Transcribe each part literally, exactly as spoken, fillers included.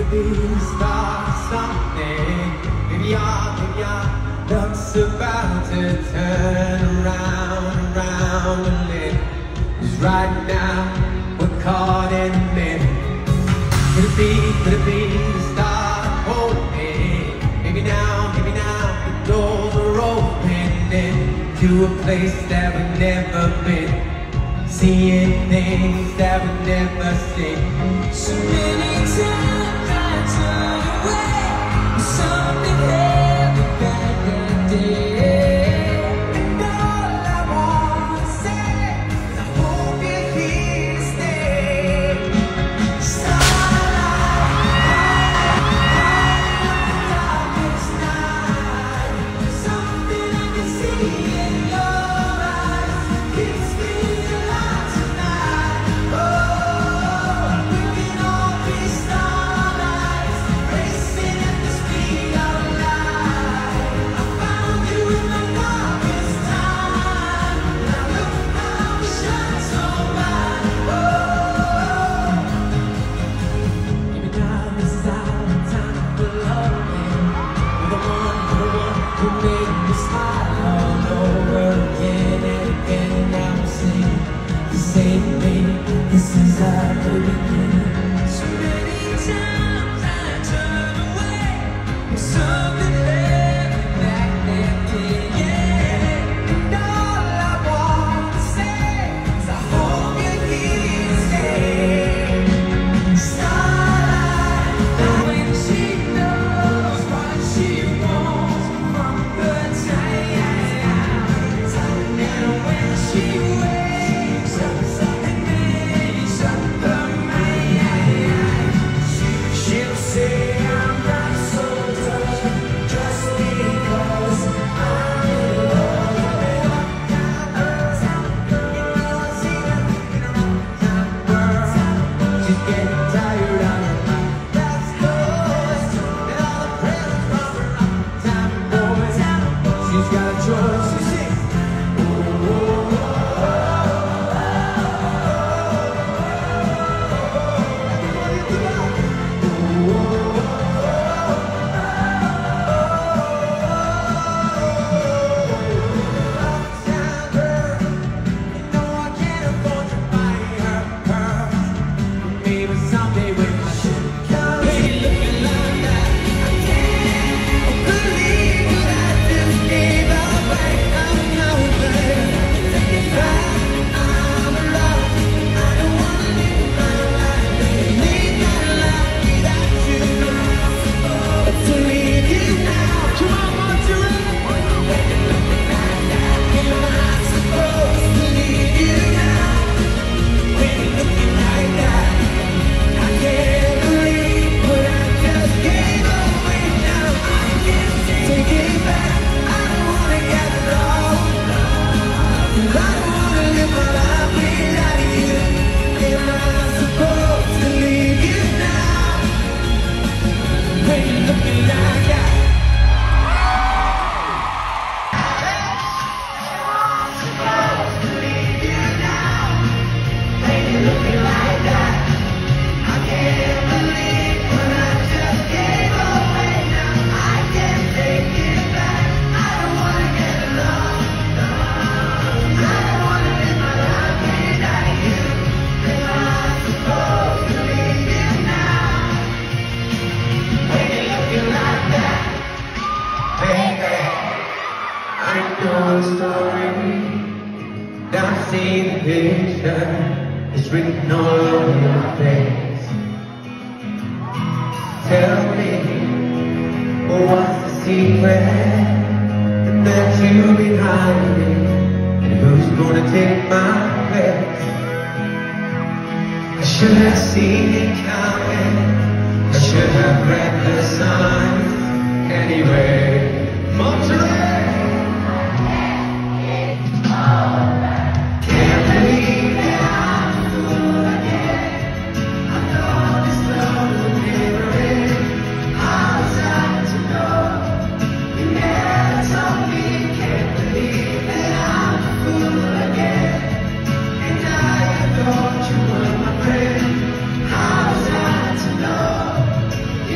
be the start of something. Maybe our, maybe our luck's about to turn around, around a little. 'Cause right now we're caught in the middle. Could it be, could it be the start of hoping? Maybe now, maybe now the doors are opening to a place that we've never been, seeing things that we've never seen. So many times I turn away when something happened back that day. And all I wanna say is I hope you're here to stay. Starlight, Darkest night, something I can see in your eyes keeps me alive tonight. Oh, we can all be starlights, racing at the speed of light. I found you in the darkest time. Now look how we shine so bright. Oh. maybe now this is our time for love. You're the one, you're the one who made me smile all over again and again. And now I'm singing the same thing. This is our beginning. So many times I turn away when something happened back that day. Yeah. And all I wanna say is I hope you're here to stay. Starlight, When she knows what she wants from the time, and when she wakes up and makes up her mind, she'll say I'm not so tough just because I'm in love with her. she's getting tired of my last voice and all the presents from her uptime boys. She's got a choice. She sings. Maybe someday when I should come, baby, looking like that, I can't believe that I just gave away. I'm now babe, take it back. I'm in love. I don't wanna live my life, live my life without you. But to leave you now, come on, Monterey. When you're looking like that, am I supposed to leave you now? When you're looking like that, I can't believe what I just gave away. Now I can't take it back. I don't wanna get lost. I don't wanna live my life without you. Am I supposed to leave you now? When you're looking like that. Story. Now see the picture, it's written all over your face. Tell me, what's the secret that you've been hiding? And who's gonna take my place? I should have seen it coming, I should have read the signs. Anyway, Monterey. Can't believe that I'm a fool again. I thought this love would never end. I was out to know. You never told me. Can't believe that I'm a fool again. And I thought you were my friend. I was out to know.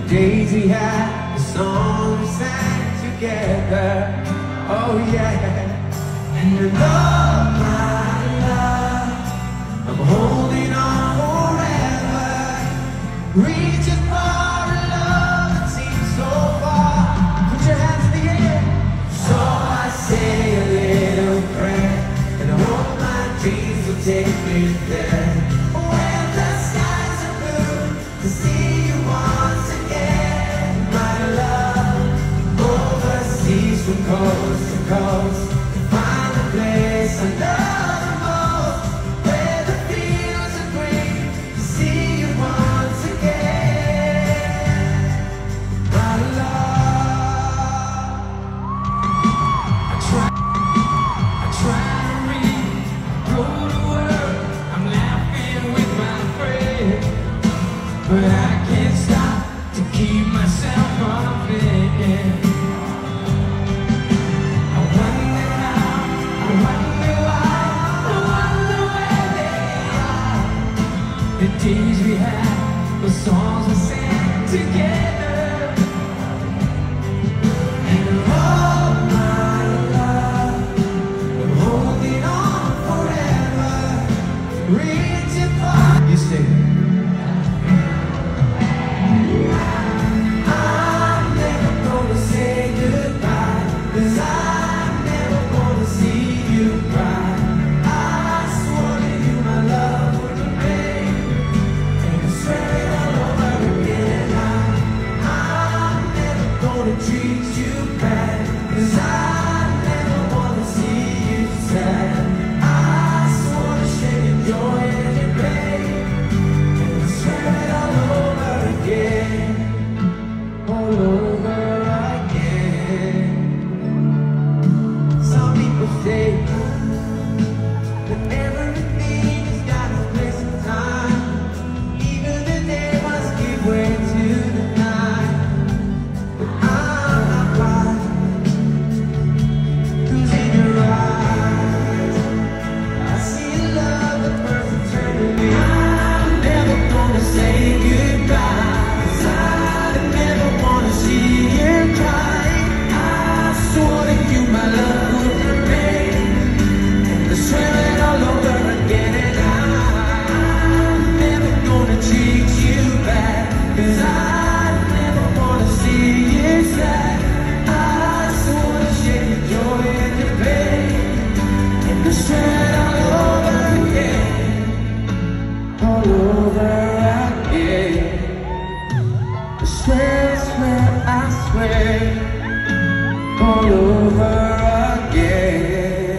days we had, the songs we sang together. Oh yeah, and you love my love, I'm holding on forever, reaching for a love that seems so far. Put your hands in the air. So I say a little prayer, and I hope my dreams will take me there. When the skies are blue, to see you once again, my love, overseas from coast to coast, to find a place I love the most, where the fields are green, to see you once again, my love. I try, I try to read, go to work, I'm laughing with my friends, but I can't stop to keep myself from thinking. I wonder how, I wonder why, I wonder where they are. The days we had, the songs we sang together, and all my love, I'm holding on forever, reaching for. You sing. I'm never gonna say goodbye, 'cause I'm never gonna see you cry. I swore to you my love would remain, and I swear it all over again. I, I'm never gonna treat you bad, 'cause I never wanna see you sad. I swore to share your joy and your pain, and I swear it all over again, all over again. Some people say that everything has got its place and time, even the day must give way to the night. But I'm not blind, 'cause in your eyes I see a love that burns eternally. I'm never gonna say goodbye, 'cause I never wanna see you cry. I swore to you my love would remain, and I swear it all over again. And I'm never gonna treat you bad, 'cause I never wanna see you sad. I swore to share your joy and your pain, and I swear it all over again, all over again. I swear, I swear, I swear, all over again.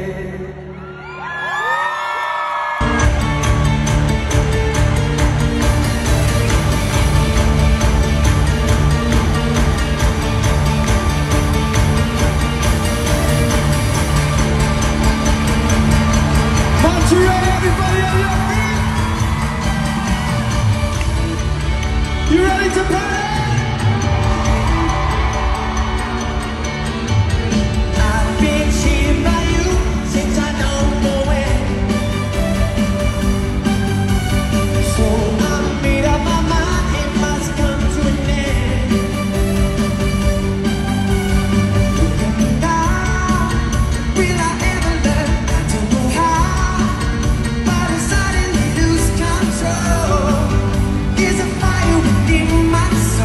Monterey, everybody on your feet! You ready to party? I've been cheated by you since I don't know when. So I made up my mind, it must come to an end. Now, will I ever learn? I don't know how, but I suddenly lose control. There's a fire within my soul.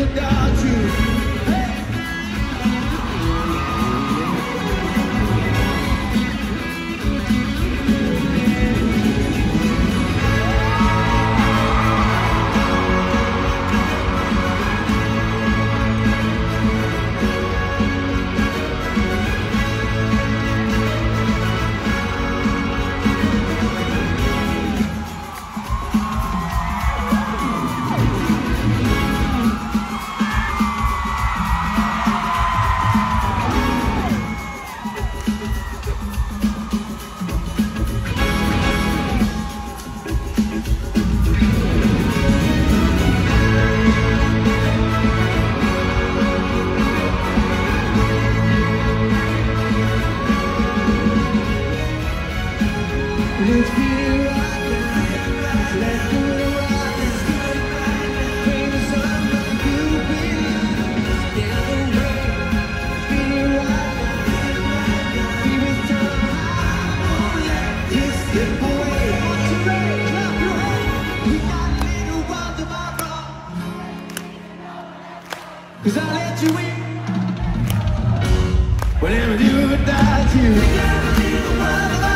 without you. Hey. Let's be right now. Let's do it right now. Bring the sun up, you will stand away. Be right now. Be with time. I won't let this slip away. Today, clap your hands. We got a little while tomorrow. 'Cause I let you in. Whatever do without you. We got a little while tomorrow.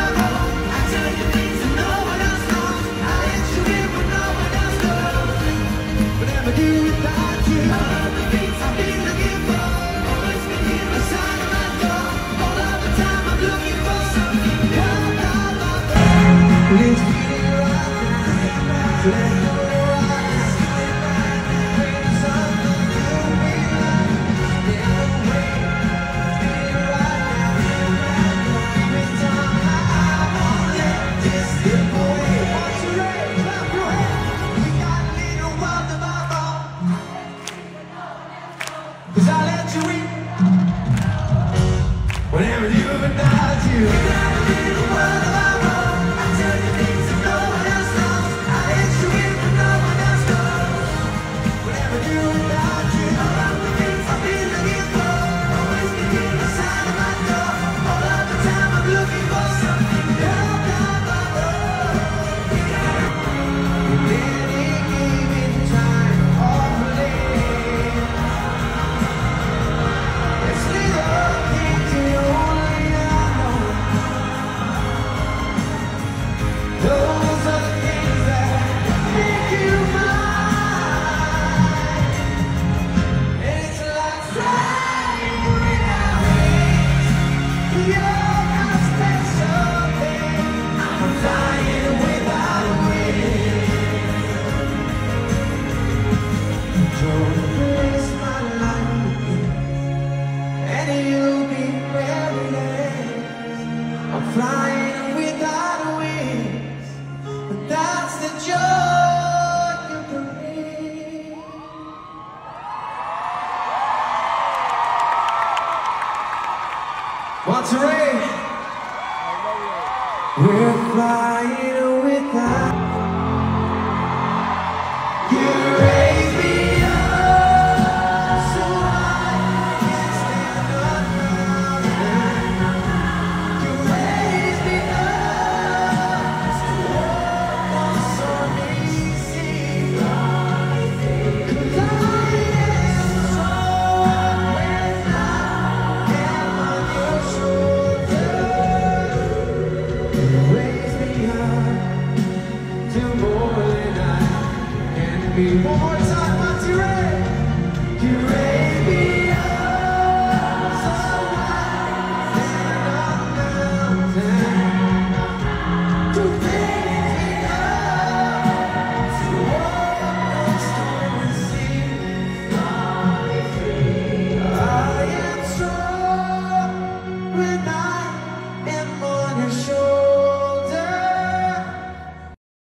Let's be right now. Let's go right now. Bring the sun up, you'll be right. Stay away. Be right now. With time, I won't let this slip away. Want to raise, clap your hands. We got a little while tomorrow. 'Cause I let you in. Whatever you without you. We got a little while tomorrow. Flying without wings, but that's the joy you bring. Monterey, we're flying without. You raise me up so I can stand up now. You raise me up to walk so easy. 'Cause I am so when I am on your shoulder. You raise me up to more than I can be. One more time, Monterey.